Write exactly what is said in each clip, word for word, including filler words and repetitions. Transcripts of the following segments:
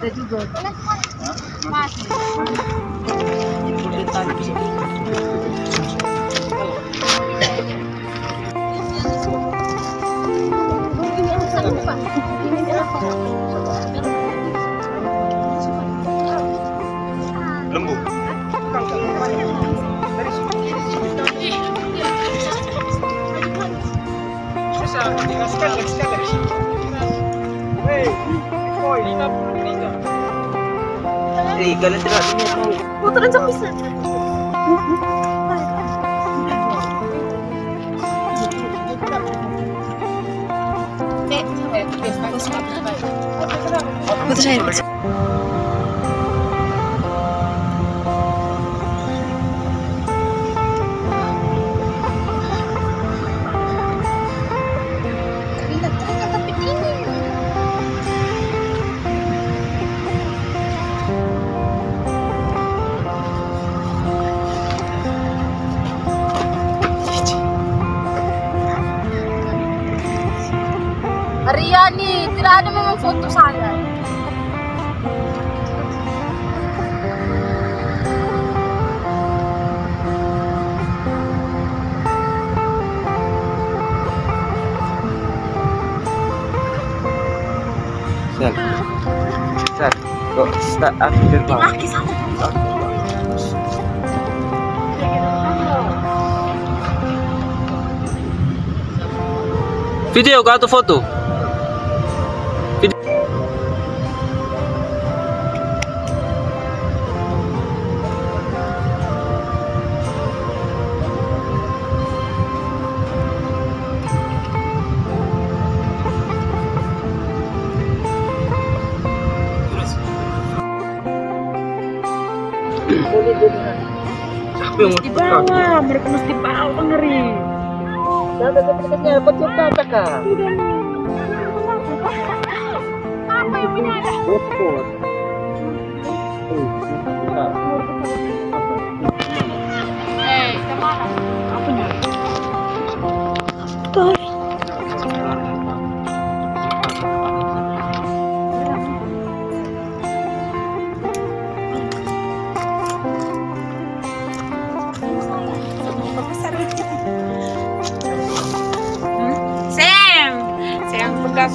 ada juga. Masih. Lembu. Sekali lagi, sekali lagi. Hei, koi lima puluh tiga. Eh, kalian tidak mau. Putar aja bisa. Putar saya. Riani, tidak ada memang foto saya. Sel, Sel, kok start ambil bang? Laki satu. Video atau foto? Video. Siapa yang Di bawah, mereka mesti bawa ngeri. Ada ketiknya apa cerita kakak? Apa yang punya ada? Botol. Eh, kemana? Apa nih? Tuh. Sam, Sam pegang.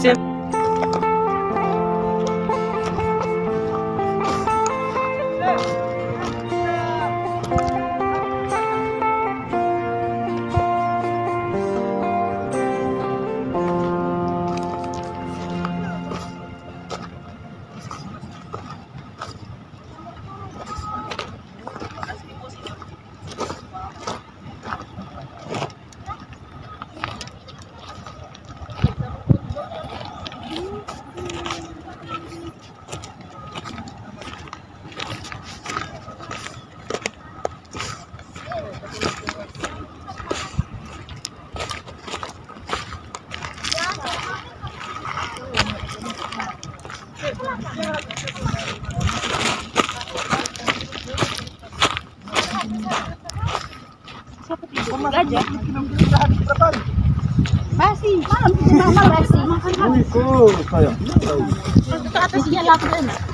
Aja. Masih, malam malam masih makan malam. Itu saya. Ke atas dia lakukan.